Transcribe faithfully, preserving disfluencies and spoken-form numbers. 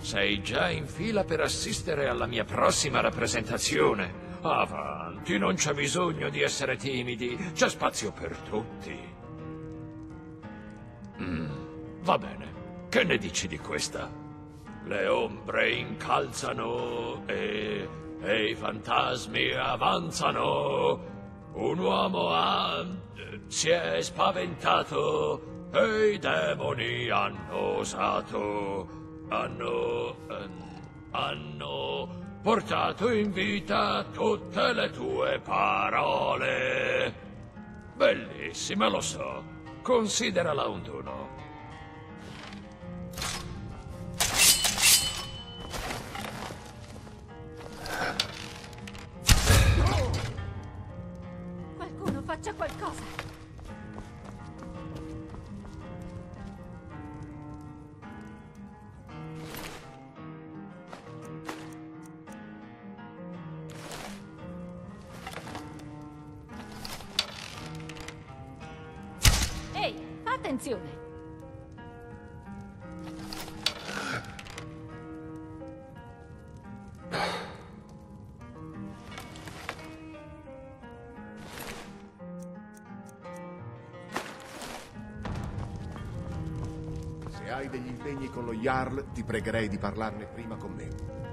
Sei già in fila per assistere alla mia prossima rappresentazione. Avanti, non c'è bisogno di essere timidi, c'è spazio per tutti. Mm, va bene, che ne dici di questa? Le ombre incalzano e, e i fantasmi avanzano. Un uomo ha... si è spaventato e i demoni hanno osato. Hanno... ehm, hanno portato in vita tutte le tue parole. Bellissima, lo so. Considerala un dono. Qualcuno faccia qualcosa. Attenzione! Se hai degli impegni con lo Jarl, ti pregherei di parlarne prima con me.